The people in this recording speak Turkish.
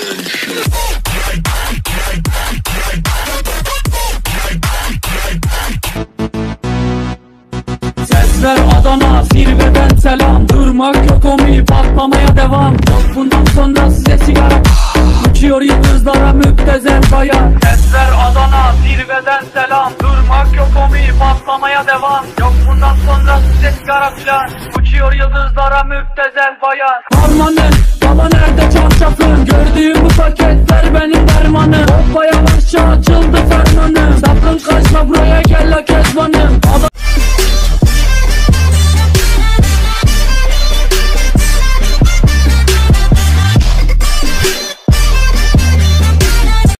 Sesler Adana, zirveden selam. Durmak yok, omi patlamaya devam. Yok bundan sonra size sigara. Uçuyor yıldızlara müptezel bayan. Sesler Adana, zirveden selam. Durmak yok, omi patlamaya devam. Yok bundan sonra size sigara filan. Uçuyor yıldızlara müptezel bayan. Harmanın, baba nerede çarşafın? Gördüğüm bu paketler benim dermanım. Hoppa yavaşça açıldı fermanım. Sakın kaçma buraya, gel la kezbanım.